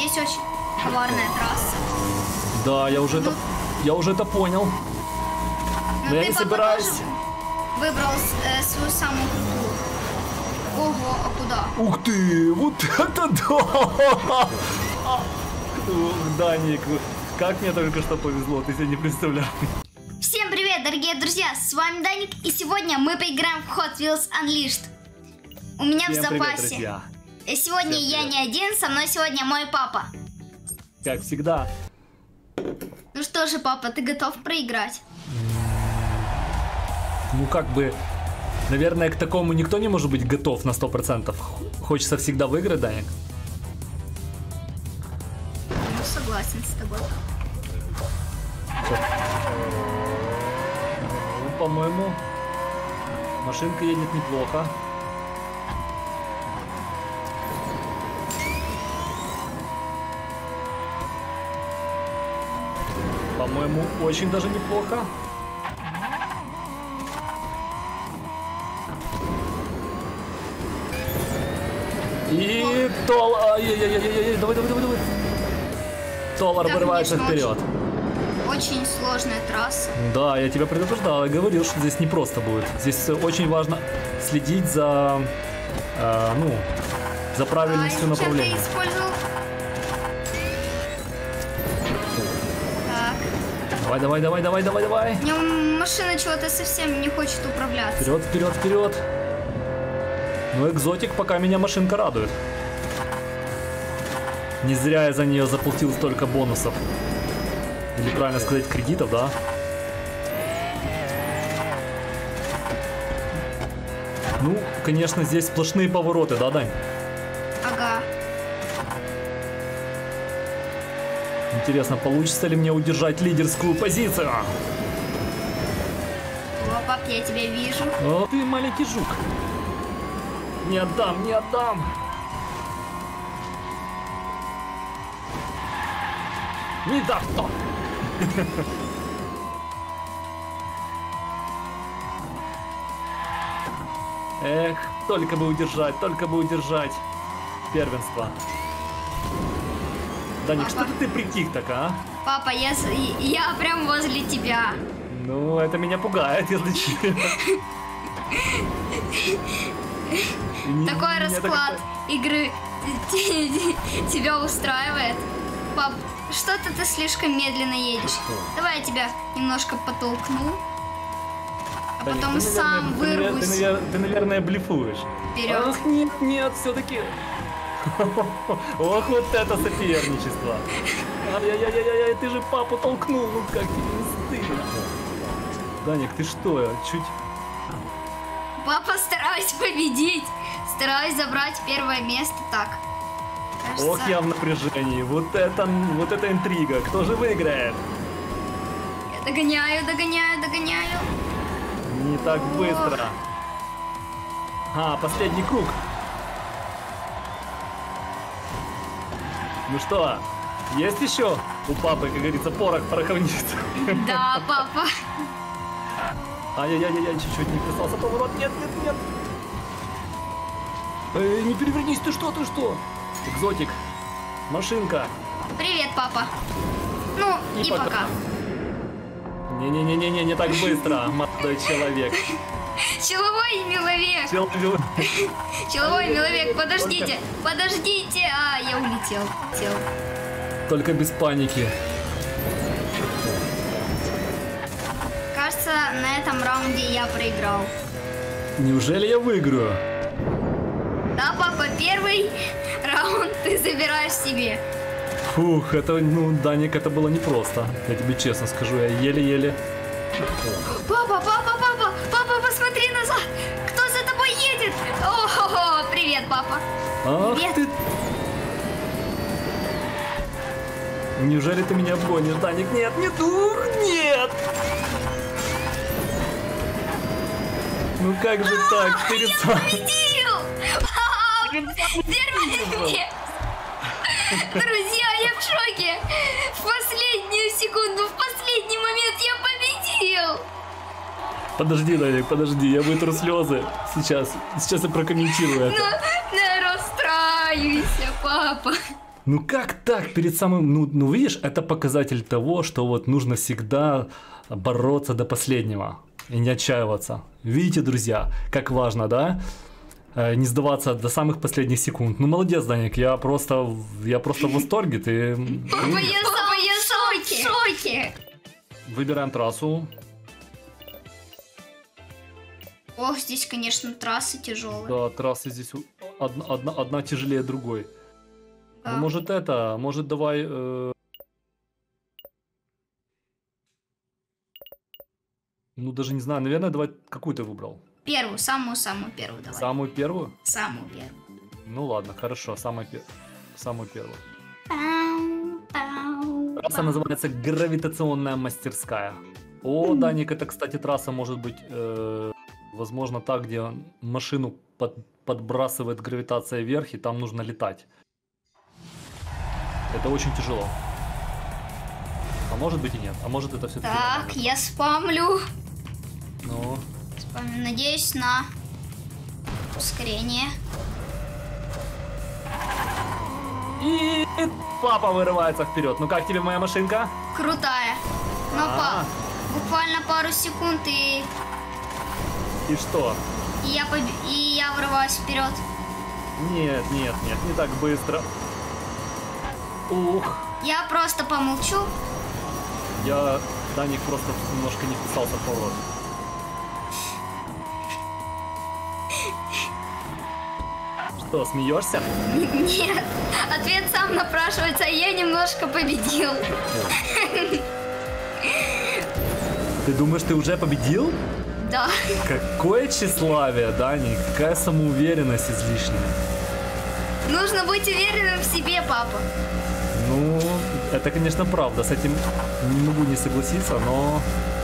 здесь очень коварная трасса. Да, я уже это понял. Но я не собираюсь. Выбрал свою самую крутую. Ого, а куда? Ух ты, вот это да! Ух, Даник, как мне только что повезло, ты себе не представляешь. Всем привет, дорогие друзья, с вами Даник, и сегодня мы поиграем в Hot Wheels Unleashed. У меня Всем в запасе. Привет, друзья. Сегодня я не один, со мной сегодня мой папа. Как всегда. Ну что же, папа, ты готов проиграть? Ну как бы, наверное, к такому никто не может быть готов на 100%. Хочется всегда выиграть, Даник. Ну, согласен с тобой. Ну, по-моему, машинка едет неплохо. По-моему, очень даже неплохо. И Ай-яй-яй-яй-яй, давай. Толар вырывается вперед. Очень сложная трасса. Да, я тебя предупреждал, я говорил, что здесь непросто будет. Здесь очень важно следить за, за правильностью направления. Ты использовал? Так. Давай. У него машина чего-то совсем не хочет управляться. Вперед. Ну, экзотик, пока меня машинка радует. Не зря я за нее заплатил столько бонусов. Или правильно сказать, кредитов, да? Ну, конечно, здесь сплошные повороты, да, Дань? Ага. Интересно, получится ли мне удержать лидерскую позицию? О, пап, я тебя вижу. О, ты маленький жук. Не отдам. Не дам что. Эх, только бы удержать первенство. Даник, Папа. что ты притих так, а? Папа, я прям возле тебя. Ну, это меня пугает, если честно. Такой расклад игры тебя устраивает? Пап, что-то ты слишком медленно едешь. Давай я тебя немножко потолкну. А Даник, потом ты, сам наверное, вырвусь ты, наверное, блефуешь. вперед. Ах, нет, все-таки. Ох, вот это соперничество. Ай-яй-яй-яй, ты же папу толкнул, ну как тебе не стыдно. Даник, ты что, чуть... Папа, стараюсь победить. Стараюсь забрать первое место. Так. Кажется... Ох, я в напряжении. Вот это интрига. Кто же выиграет? Я догоняю. Не так быстро. Последний круг. Ну что, есть еще у папы, как говорится, пороховница? Да, папа. Ай-яй-яй, чуть-чуть не вписался в поворот. Нет. Не перевернись, ты что? Экзотик, машинка. Привет, папа. Ну, и пока. Не так быстро, молодой человек. Человой миловек. Человой миловек, подождите. Я улетел. Только без паники. Кажется, на этом раунде я проиграл. Неужели я выиграю? Да, папа, первый раунд ты забираешь себе. Фух, Даник, это было непросто. Я тебе честно скажу, я еле-еле. Папа, посмотри назад. Кто за тобой едет? О-хо-хо, привет, папа. Ах Привет. ты... Неужели ты меня обгонишь, Даник? Нет. Ну как же так? Перед Я победил! Первое место! Друзья, я в шоке! В последнюю секунду, в последний момент я победил! Подожди, Даник, я вытру слезы. Сейчас я прокомментирую это. Не расстраивайся, папа. Ну как так перед самым... Ну видишь, это показатель того, что вот нужно всегда бороться до последнего и не отчаиваться. Видите, друзья, как важно, да? Не сдаваться до самых последних секунд. Ну молодец, Даник, я просто в восторге. Ты... Папа, я в шоке. Выбираем трассу. Ох, здесь, конечно, трассы тяжелые. Да, трассы здесь одна тяжелее другой. Да. Ну, может давай... Ну даже не знаю, наверное, давай какую ты выбрал? Первую, самую первую давай. Самую первую? Самую первую. Ну ладно, хорошо, самую первую. Пау, Трасса называется «Гравитационная мастерская». О, Даник, это, кстати, трасса может быть, возможно, та, где машину подбрасывает гравитация вверх, и там нужно летать. Это очень тяжело. А может быть и нет. А может это все-таки... Так, я спамлю. Ну, Спамлю. Надеюсь на ускорение. и папа вырывается вперед. Ну как тебе моя машинка? Крутая. Но А. буквально пару секунд и И что? я вырываюсь вперед. Нет, не так быстро. Ух, Я просто помолчу. Даник просто немножко не вписался в поворот. Что, смеешься? Нет, ответ сам напрашивается, а я немножко победил. Ты думаешь, ты уже победил? Да. Какое тщеславие, Даник, какая самоуверенность излишняя. Нужно быть уверенным в себе, папа. Ну, это, конечно, правда, с этим не могу не согласиться, но...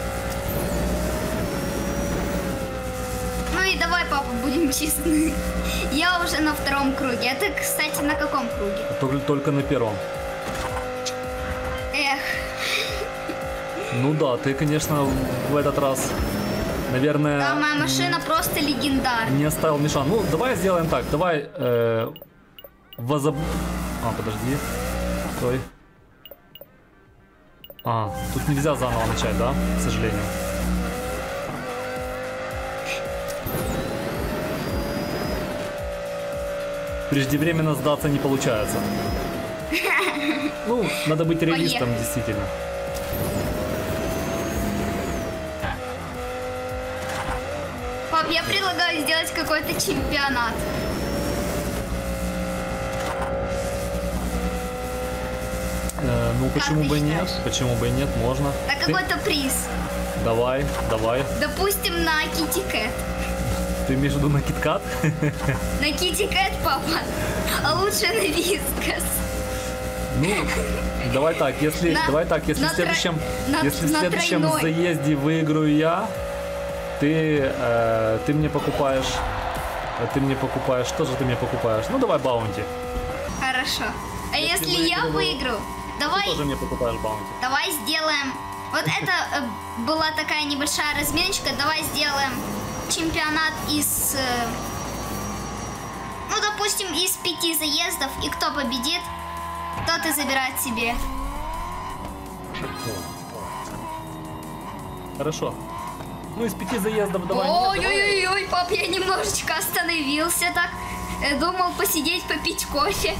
Ну и давай, папа, будем честны. Я уже на втором круге. А ты, кстати, на каком круге? Только на первом. Эх, Ну да, ты, конечно, в этот раз, наверное... да, моя машина просто легендарная. Не оставил Мишан. Ну, давай сделаем так. Давай подожди. Стой. Тут нельзя заново начать, да? К сожалению. Преждевременно сдаться не получается. Ну, надо быть реалистом, Поехали. действительно. Пап, я предлагаю сделать какой-то чемпионат. Ну, почему ты бы и нет? считаешь? Почему бы и нет? Можно. На Ты- какой-то приз. Давай. Допустим, на Kitty Cat. Ты имеешь в виду на киткат? На Kitty Cat, папа. А лучше на Вискас. Ну, давай так, если На- в на следующем, на- если в на следующем тройной. заезде выиграю я, ты мне покупаешь, что же ты мне покупаешь? Ну, давай баунти. Хорошо. А если я выиграю, выиграю, Ты тоже мне покупаешь баунти. давай сделаем... Вот это была такая небольшая разминочка. Давай сделаем чемпионат из... ну, допустим, из 5 заездов. И кто победит, тот и забирает себе. Хорошо. Ну, из 5 заездов давай. нет, давай. Ой-ой-ой, пап, я немножечко остановился так. Думал посидеть, попить кофе.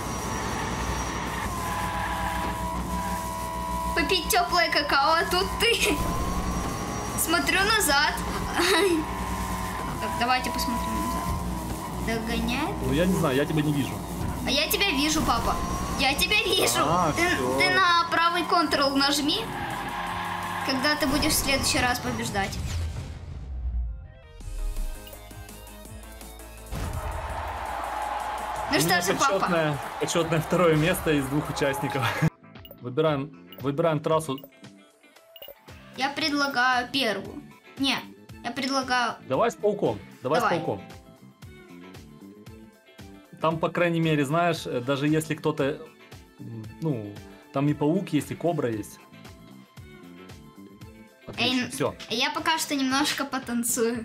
Попить теплое какао, а тут ты. Смотрю назад. Так, давайте посмотрим назад. Догоняет. Ну, я не знаю, я тебя не вижу. А я тебя вижу, папа. Я тебя вижу. А, Ты, всё. ты на правый Ctrl нажми, когда ты будешь в следующий раз побеждать. Ну У что меня же, папа? почетное второе место из 2 участников. Выбираем трассу. Я предлагаю первую. Не, я предлагаю... Давай с пауком. Давай с Давай. пауком. Там, по крайней мере, знаешь, даже если кто-то... Ну, там и паук есть, и кобра есть. Отлично, Эй, все. Я пока что немножко потанцую.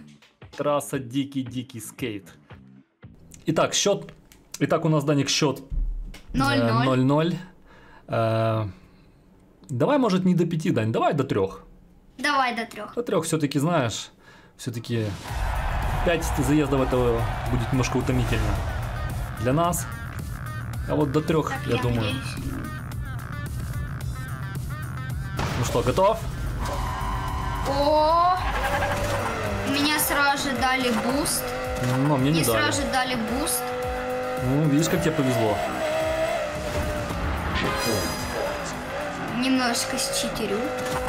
Трасса дикий скейт. Итак, у нас, Даник, счет 0-0. 0-0. Давай, может, не до 5, Дань, давай до 3. Давай до 3. До 3 все-таки, знаешь, все-таки 5 заездов этого будет немножко утомительно для нас. А вот до 3, Так, я думаю. надеюсь. Ну что, готов? О, меня сразу же дали буст. Но мне не Мне дали. сразу же дали буст. Ну, видишь, как тебе повезло. Немножко считерю.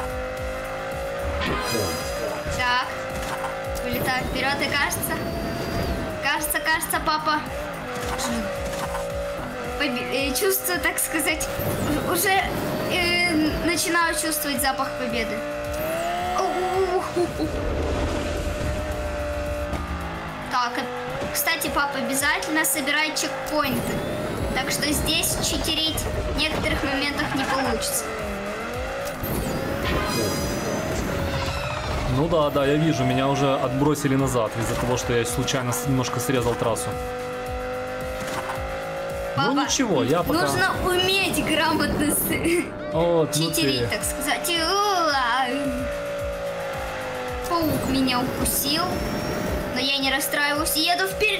Так. Вылетаю вперед и кажется, папа. Чувствую, так сказать, уже начинаю чувствовать запах победы. Так, кстати, папа, обязательно собирай чекпоинты. Так что здесь читерить в некоторых моментах не получится. Ну да, я вижу, меня уже отбросили назад из-за того, что я случайно немножко срезал трассу. Папа, ну ничего, я пока... нужно уметь грамотно Вот, читерить, ну ты... так сказать. Паук меня укусил, но я не расстраиваюсь и еду вперед.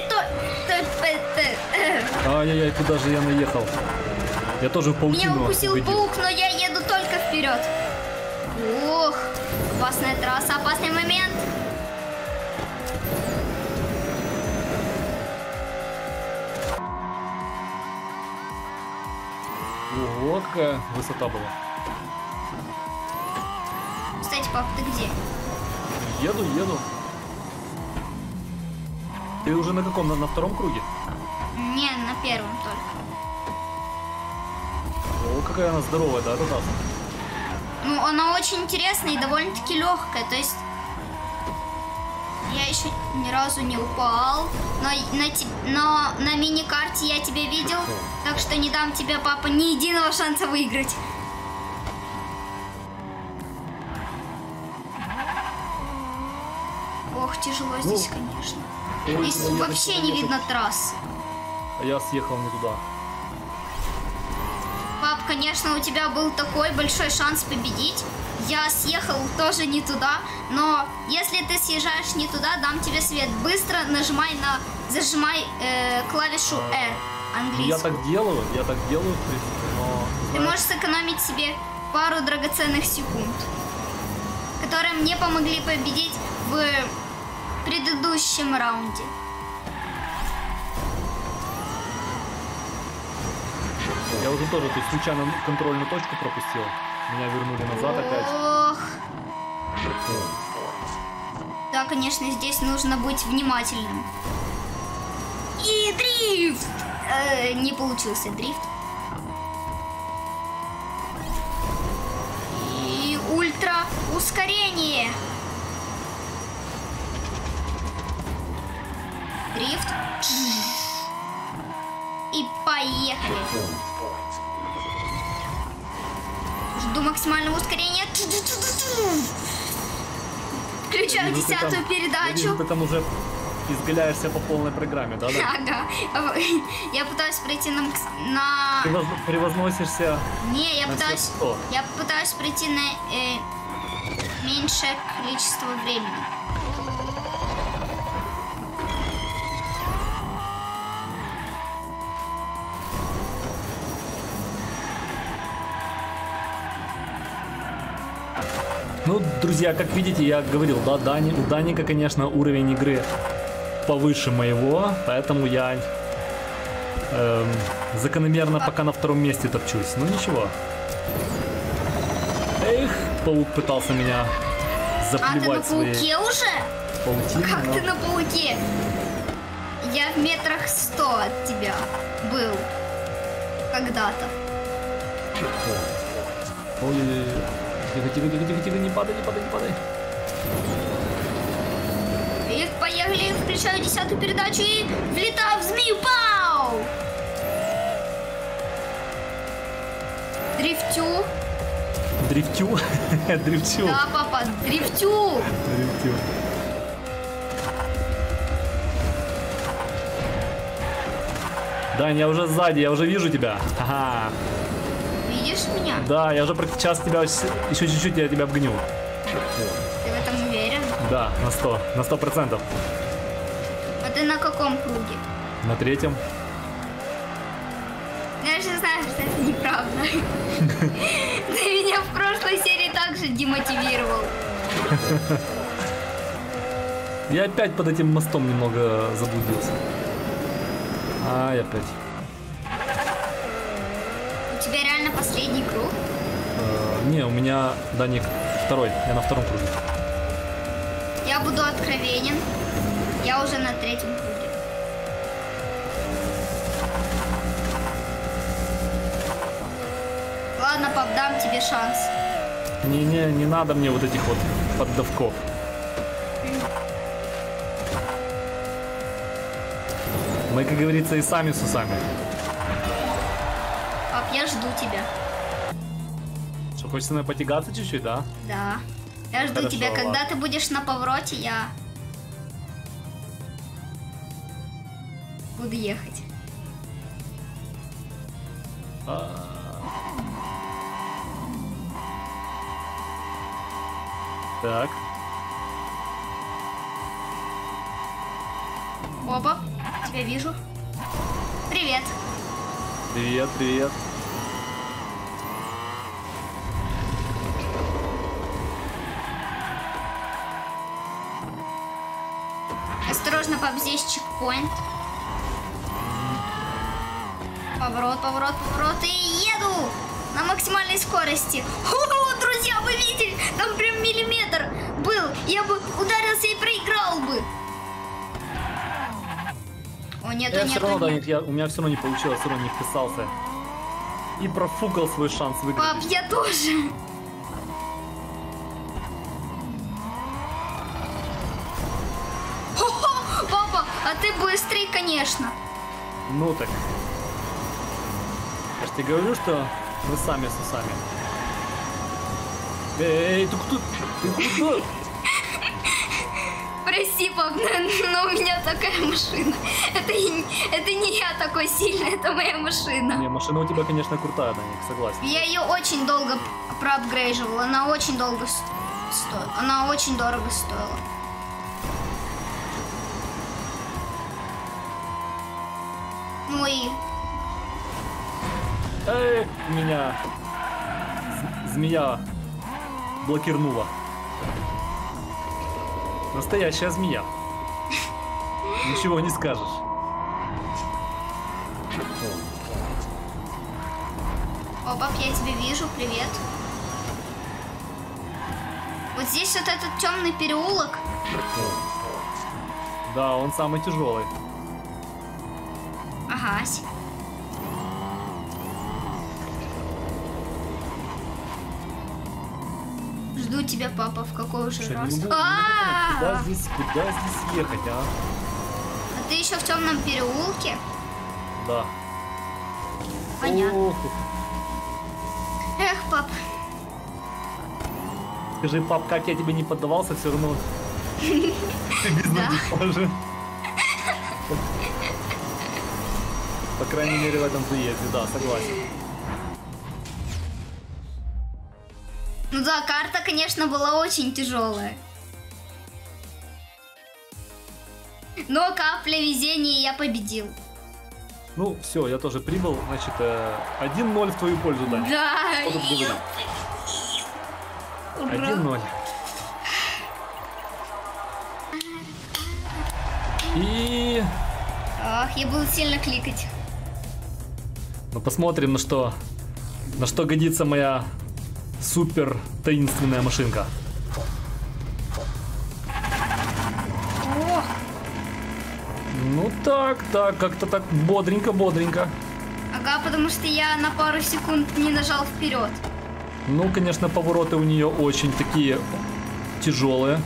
Ай-яй-яй, куда же я наехал? Я тоже в паутину Меня укусил угодил. паук, но я еду только вперед. Ох, опасная трасса, опасный момент. Ого, какая высота была. Кстати, пап, ты где? Еду. Ты уже на каком? На 2 круге? Не, на 1 только. О, какая она здоровая, да, трасса. Ну, она очень интересная и довольно-таки легкая. То есть я еще ни разу не упал. Но на мини-карте я тебя видел. Так что не дам тебе, папа, ни единого шанса выиграть. Ох, тяжело здесь, конечно. Здесь вообще не видно трассы. А я съехал не туда. Пап, конечно, у тебя был такой большой шанс победить. Я съехал тоже не туда, но если ты съезжаешь не туда, дам тебе свет. Быстро зажимай клавишу R английскую. Я так делаю, в принципе, но... Ты можешь сэкономить себе пару драгоценных секунд, которые мне помогли победить в предыдущем раунде. Я уже тоже, то есть случайно контрольную точку пропустил. Меня вернули назад опять. Ох. Да, конечно, здесь нужно быть внимательным. И дрифт! Не получился дрифт. И ультра ускорение. Дрифт. И поехали. Жду максимального ускорения. Включаю 10-ю передачу. Ты там уже изгаляешься по полной программе, да? Ага. Я пытаюсь пройти на... Ты превозносишься. Не, я на пытаюсь... все 100. Я пытаюсь пройти на меньшее количество времени. Ну, друзья, как видите, я говорил, да, у Даника, конечно, уровень игры повыше моего, поэтому я закономерно пока на 2 месте топчусь. Ну, ничего. Эх, паук пытался меня заплевать своей... А ты на пауке уже? Паутиной, Как но... ты на пауке? Я в метрах 100 от тебя был когда-то. Ой-ой-ой. Тихо, не падай. И поехали, включаю 10-ю передачу и влетаю в змею. Пау! Дрифтю. Дрифтю? Дрифтю. Да, папа, дрифтю. Дрифтю. Дань, я уже сзади, я уже вижу тебя. Ага. Видишь меня? Да, я уже сейчас тебя, еще чуть-чуть я тебя обгоню. Ты в этом уверен? Да, на 100%. А ты на каком круге? На 3-м. Я же знаю, что это неправда. Ты меня в прошлой серии также демотивировал. Я опять под этим мостом немного заблудился. Ай, опять. У тебя реально последний круг? Не, у меня, Даник, второй. Я на 2-м круге. Я буду откровенен. Я уже на 3-м круге. Ладно, пап, дам тебе шанс. Не надо мне вот этих вот поддавков. Мы, как говорится, и сами с усами. Пап, я жду тебя. Что, хочешь со мной потягаться чуть-чуть, да? Да. Я жду Хорошо, тебя. Когда ладно. ты будешь на повороте, я буду ехать. Так. Опа, тебя вижу. Привет. Привет, привет. Осторожно, пап, здесь чекпоинт. Поворот, поворот, поворот. И еду на максимальной скорости. О, друзья, вы видели? Там прям миллиметр был. Я бы ударился и проиграл бы. О, нету, Я все нету, равно, нету. Даник, у меня все равно не получилось, все равно не вписался. И профукал свой шанс выиграть. Пап, я тоже. Хо-хо, папа, а ты быстрый, конечно. Ну так. Я же тебе говорю, что мы сами с усами. Эй, ты кто? Ты куда? Прости, пап, но у меня такая машина. Это не я такой сильный, это моя машина. Не, машина у тебя, конечно, крутая, Даник, согласен. Я ее очень долго проапгрейживала, она очень долго стоила. Она очень дорого стоила. Ну и... Эй, меня змея блокирнула. Настоящая змея. Ничего не скажешь. О, пап, я тебя вижу, привет. Вот здесь вот этот темный переулок. Да, он самый тяжелый. Ага. Жду тебя, папа, в какой уже раз. Куда здесь ехать, а? А ты еще в темном переулке? Да. Понятно. Ох, Эх, пап. скажи, пап, как я тебе не поддавался, все равно ты безнадежен. По крайней мере, в этом заезде, да, согласен. Ну да, карта, конечно, была очень тяжелая. Но капля везения, я победил. Ну, все, я тоже прибыл. Значит, 1-0 в твою пользу, Даня. Да. Что тут говорить? Ура. 1-0. И... Ах, я буду сильно кликать. Ну, посмотрим, на что годится моя супер таинственная машинка. О, Ну так, как-то так бодренько. ага, потому что я на пару секунд не нажал вперед. Ну, конечно, повороты у нее очень такие тяжелые.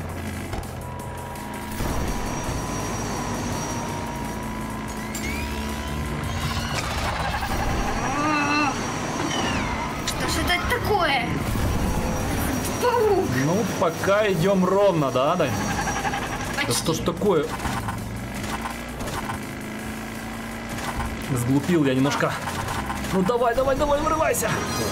Что ж это такое? Фу. Ну, пока идем ровно, да, Дань? Да Почти. что ж такое? Сглупил я немножко. Ну давай, давай, давай, вырывайся.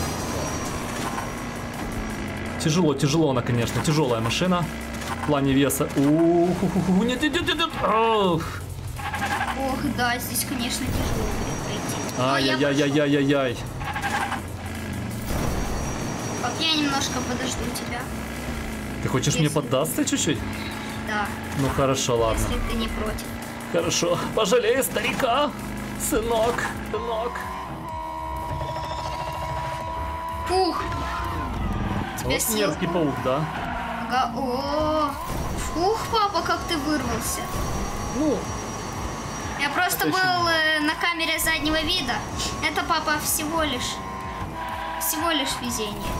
Тяжело, тяжело она, конечно. Тяжелая машина. В плане веса. Нет, нет, нет, нет. Ох, да, здесь, конечно, тяжело будет пройти. Ай-яй-яй-яй-яй-яй. Пап, я немножко подожду тебя. Ты хочешь мне поддаться чуть-чуть? Да. Ну хорошо, ладно. Если ты не против. Хорошо. Пожалей старика, сынок, сынок. Фух. Тебе Вот сил. мерзкий паук, да? Ага. О, фух, папа, как ты вырвался. Ну, Я просто это был на камере заднего вида. Это, папа, всего лишь везение.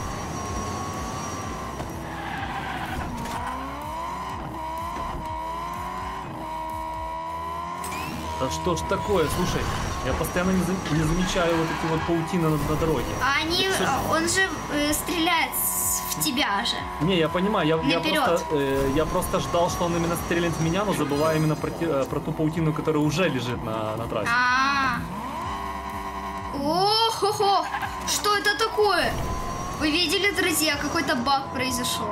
да что ж такое, слушай, я постоянно не замечаю вот эти вот паутины на дороге. А они, он же стреляет в тебя же. Не, я понимаю, Наперед. я просто ждал, что он именно стрелянет в меня, но забываю именно про ту паутину, которая уже лежит на трассе. О-хо-хо! Что это такое? Вы видели, друзья, какой-то баг произошел?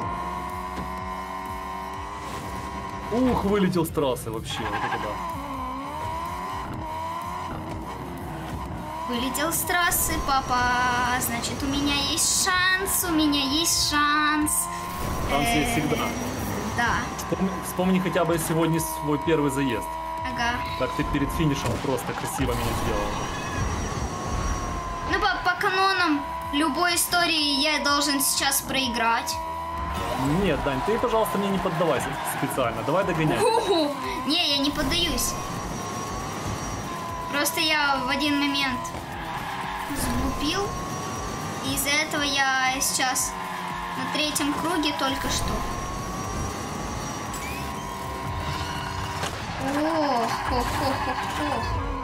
Ух, вылетел с трассы вообще, вот это да. Вылетел с трассы, папа. Значит, у меня есть шанс, Шанс есть всегда. Да. Вспомни хотя бы сегодня свой первый заезд. Ага. Как ты перед финишем просто красиво меня сделал. Ну, по канонам любой истории я должен сейчас проиграть. Нет, Дань, ты, пожалуйста, мне не поддавайся специально. Давай догоняй. Не, я не поддаюсь. Просто я в один момент сглупил. И из-за этого я сейчас на 3-м круге только что. Ох, хо-хо-хо-хо.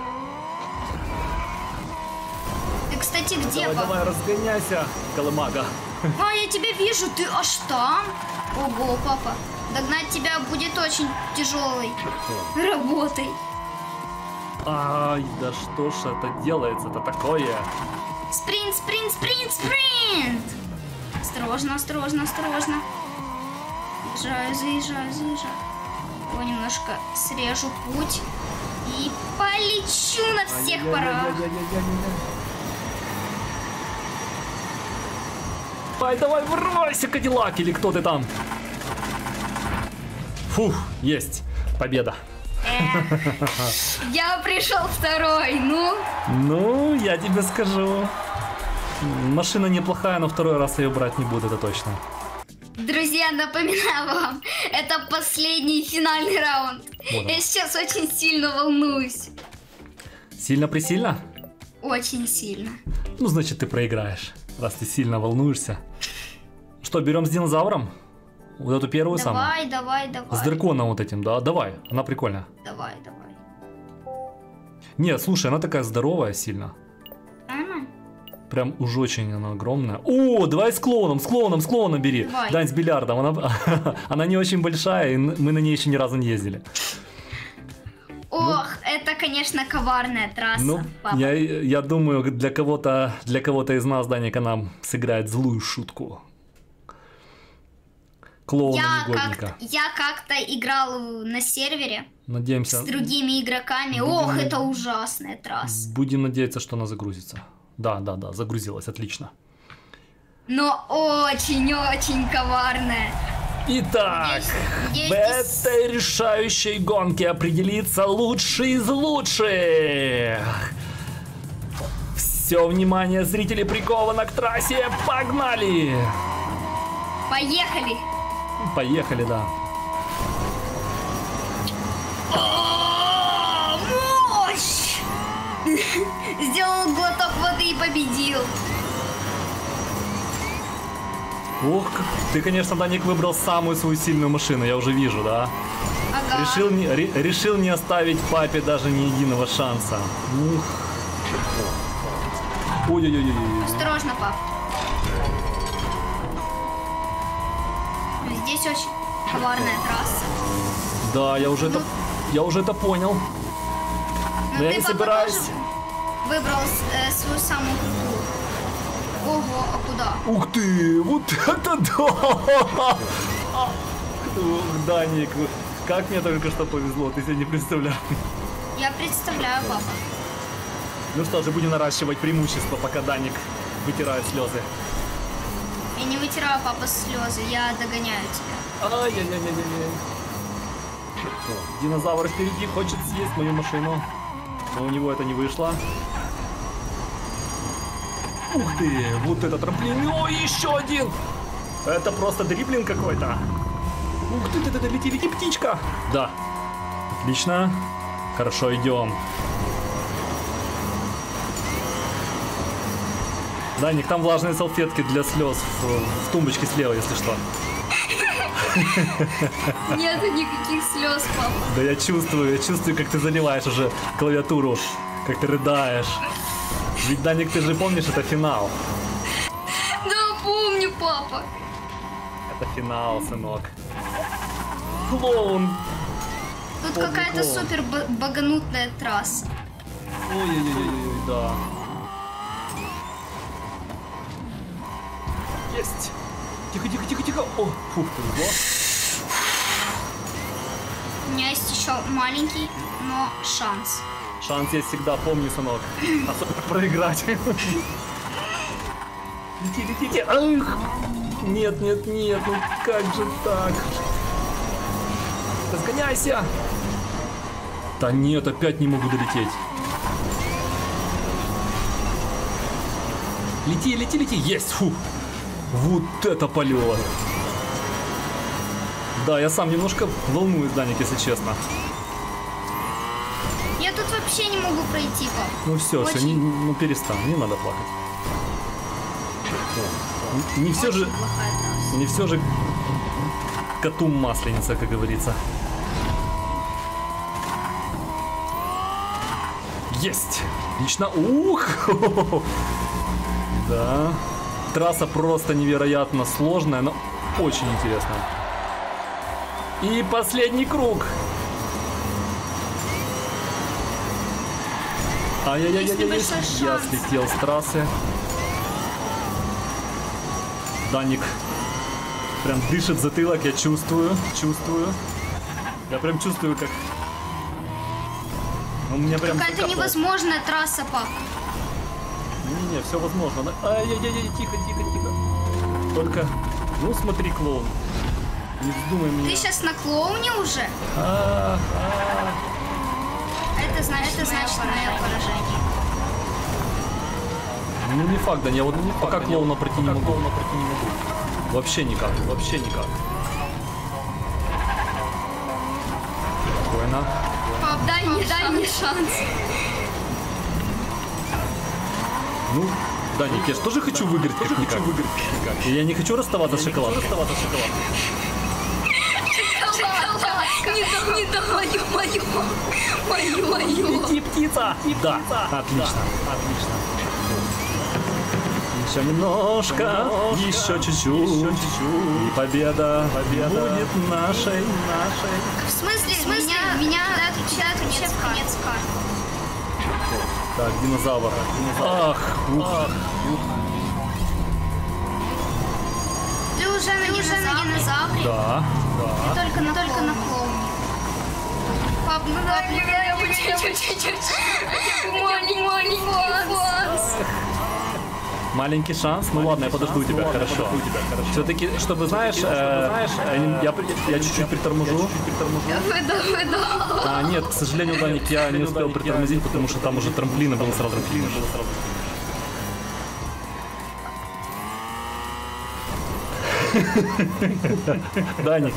Ты, кстати, где, Давай, папа? давай, разгоняйся, колымага. А, я тебя вижу, ты аж там? Ого, папа, догнать тебя будет очень тяжелой работой. Ай, да что ж это делается-то такое? Спринт, спринт, спринт, спринт! Осторожно, осторожно, осторожно. Заезжаю, заезжаю, заезжаю. Его немножко срежу путь и полечу на всех парах. Давай, давай, врывайся, Кадиллак, или кто ты там? Фух, есть, победа. Я пришел второй, ну. Ну, я тебе скажу. Машина неплохая, но второй раз я ее брать не буду, это точно. Друзья, напоминаю вам, это последний финальный раунд. Вот он. Я сейчас очень сильно волнуюсь. Сильно-пресильно? Очень сильно. Ну, значит, ты проиграешь, раз ты сильно волнуешься. Что, берем с динозавром? Вот эту первую самую? Давай, давай, давай. С драконом вот этим, да? Давай, она прикольная. Давай, давай. Не, слушай, она такая здоровая сильно. Нормально. Прям уж очень она огромная. О, давай с клоуном бери. Давай. Дань, с бильярдом. Она не очень большая, и мы на ней еще ни разу не ездили. Ох, это, конечно, коварная трасса, Ну, папа. я думаю, для кого-то из нас Даника нам сыграет злую шутку. Клоуна-негодника. Я как-то играл на сервере Надеемся. с другими игроками. Ох, это ужасная трасса. Будем надеяться, что она загрузится. Да, загрузилась, отлично. Но очень-очень коварная. Итак, Надеюсь, в этой решающей гонке определится лучший из лучших. Все внимание зрителей приковано к трассе. Погнали! Поехали. Поехали, да. О, мощь! Сделал глоток воды и победил. Ух, ты, конечно, Даник выбрал самую свою сильную машину, я уже вижу, да? Ага. Решил не оставить папе даже ни единого шанса. Ух. Ой-ой-ой-ой. Осторожно, пап. Здесь очень коварная трасса. Да, я уже это понял. Но я не собираюсь. Выбрал свою самую крутую. Ого, а куда? Ух ты, вот это да! Ух, Даник, как мне только что повезло, ты себе не представляешь. Я представляю, папа. Ну что же, будем наращивать преимущество, пока Даник вытирает слезы. Я не вытираю, папа, слезы, я догоняю тебя. Ай-яй-яй-яй-яй. Динозавр впереди хочет съесть мою машину, но у него это не вышло. Ух ты, вот это трамплин. О, еще один! Это просто дриблинг какой-то. Ух ты, лети, птичка! Да. Отлично. Хорошо, идем. Даник, там влажные салфетки для слез в тумбочке слева, если что. Нету никаких слез, папа. Да я чувствую, как ты заливаешь уже клавиатуру, как ты рыдаешь. Ведь, Даник, ты же помнишь, это финал. Да, помню, папа. Это финал, сынок. Клоун. Тут какая-то супер баганутная трасса. Ой-ой-ой, да. Есть. Тихо. О, фух, повезло. У меня есть еще маленький, но шанс. Шанс есть всегда, помни, сынок. Особенно проиграть. Лети. Ах! Нет, ну как же так? Разгоняйся! Да нет, опять не могу долететь. Лети. Есть! Фу! Вот это полет! Да, я сам немножко волнуюсь, Даник, если честно. Я тут вообще не могу пройти, пап. Ну все, ну перестань, не надо плакать. Не все же, Плохая трасса. не все же коту масленица, как говорится. Есть! Отлично! Ух! Да. Трасса просто невероятно сложная, но очень интересная. И последний круг. Ай-яй-яй-яй-яй, я слетел с трассы. Даник прям дышит в затылок, я чувствую. Я прям чувствую, как... У меня прям... Какая-то невозможная трасса, пап. Не, все возможно. Ай-яй-яй, тихо. Только, ну смотри, клоун. Не вздумай меня. Ты сейчас на клоуне уже? Это значит мое поражение. Ну не факт, да, я вот пока клоуна пройти не могу. Вообще никак. Спокойно. Пап, дай мне шанс. Ну, Даник, я же тоже хочу выиграть как-никак. И я не хочу расставаться с шоколадом. Не да, мою. Лети, птица! Да, отлично. Еще немножко, еще чуть-чуть, и победа будет нашей. В смысле? Меня отключают конец карты. Так, динозавр. Ах, Ты уже на динозавре? Да. Только на клоуне. Пап, ну дай мне чуть-чуть. Маленький шанс. Ну ладно, я подожду тебя, хорошо. Все-таки, чтобы знаешь, я чуть-чуть приторможу. А, нет, к сожалению, Даник, я не успел притормозить, потому что там уже трамплина было сразу. Даник.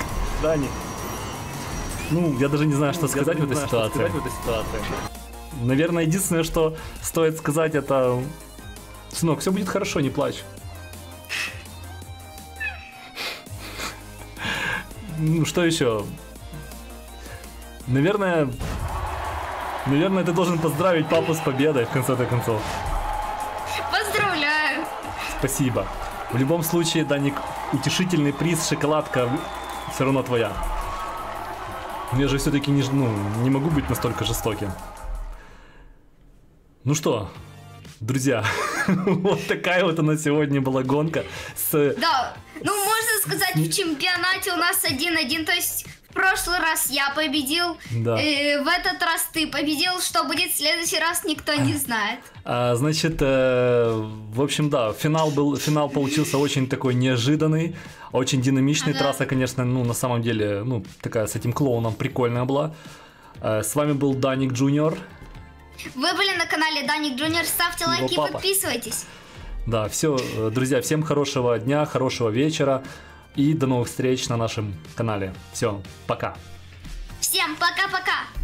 Ну, я даже не знаю, что сказать в этой ситуации. Наверное, единственное, что стоит сказать, это... Сынок, все будет хорошо, не плачь. Ну, что еще? Наверное, ты должен поздравить папу с победой, в конце концов. Поздравляю. Спасибо. В любом случае, Даник, утешительный приз, шоколадка, все равно твоя. Я же все-таки не могу быть настолько жестоким. Ну что, друзья, вот такая вот у нас сегодня была гонка с... Да, ну можно сказать, в чемпионате у нас 1-1, то есть в прошлый раз я победил, Да. в этот раз ты победил, что будет в следующий раз, никто не знает. Значит, в общем, да, финал получился очень такой неожиданный, очень динамичный. Ага. Трасса, конечно, ну, на самом деле, ну, такая с этим клоуном прикольная была. С вами был Даник Джуниор. Вы были на канале Даник Джуниор, ставьте Его лайки и папа. подписывайтесь. Да, все, друзья, всем хорошего дня, хорошего вечера и до новых встреч на нашем канале. Все, пока. Всем пока-пока!